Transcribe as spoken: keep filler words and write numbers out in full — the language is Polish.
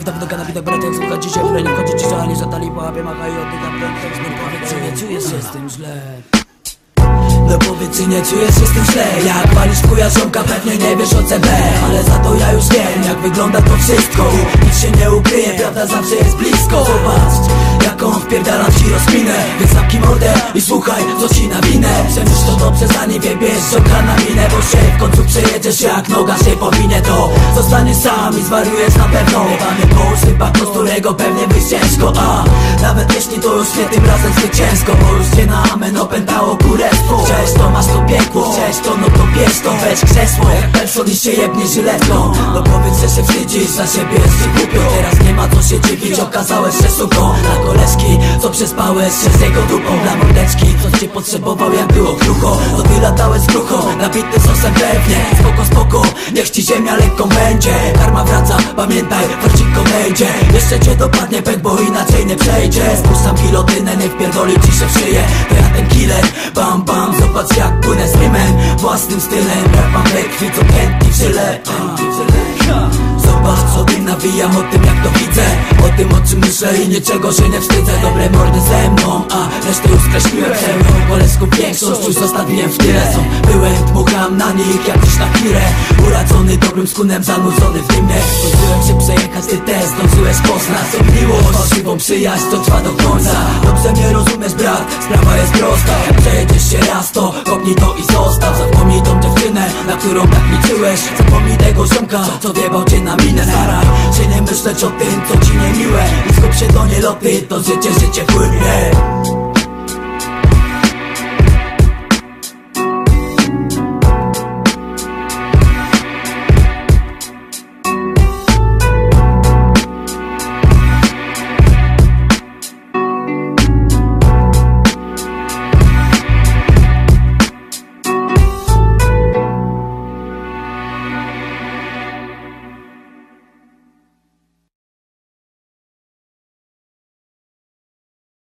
Wita wdoga na bitach bratek, słucha dzisiaj w nie wchodzi cisza, ani żadna lipa, łapie macha i oddycha prędko. Powiedz, czy nie czujesz się z tym źle? No powiedz, czy nie czujesz się z tym źle? Jak walisz chuja ziomka, pewnie nie wiesz o C B, ale za to ja już wiem, jak wygląda to wszystko. Nic się nie ukryje, prawda zawsze jest blisko. Zobacz, jaką wpierdalam ci rozkminę, więc zamknij mordę i słuchaj, co ci nawinę. Przemyśl to dobrze, zanim wybiesz ziomka na minę, bo się w końcu przejedziesz, jak noga się powinie. To zostaniesz sam i zwariujesz na pewno. Mamy po usypach, z którego pewnie wyjść ciężko. A nawet jeśli to już nie tym razem zwycięsko, bo już cię na amen opętało kurestwo. Chciałeś to, masz to piekło, chciałeś to, no to bierz to. Weź krzesło, jak person i się jebnie żyletką. No powiedz, że się wstydzisz, za siebie jest się głupio. Teraz nie ma co się dziwić, okazałeś się suką. Na koleżki, co przespałeś się z jego dupą. Dla mordeczki, co cię potrzebował, jak było krucho. No ty latałeś z krucho, nabity sosem pewnie. Spoko, spoko, niech ci ziemia lekką będzie. Karma wraca, pamiętaj, warcik komejdzie. Jeszcze cię dopadnie pęk, bo inaczej nie przejdzie. Spuszczam kilotynę, nie wpierdoli ci się w szyję. To ja ten killer, bam bam. Zobacz jak płynę z rymem, własnym stylem. Jak mam we krwi, co pętli w żyle. Zobacz, co tym nawijam, o tym jak to widzę, o tym o czym myślę i niczego się nie wstydzę. Dobre mordy ze mną, a resztę już skreśliłem ze mną. Bolesków większość już zostawiłem w tyle. Są byłem, dmucham na nich jak już na kirę. Uradzony dobrym skunem, zanudzony w dymie. Zdążyłem się przejechać, ty też zdążyłeś poznać tą miłość, fałszywą przyjaźń, co trwa do końca. Dobrze mnie rozumiesz, brat, sprawa jest prosta. Jak przejedziesz się raz, to kopnij to i zostaw. Zapomnij tą dziewczynę, na którą tak liczyłeś. Zapomnij tego ziomka, co wjebał cię na minę. Staraj się nie myśleć o tym, co ci niemiłe, i skup się do nieloty, to życie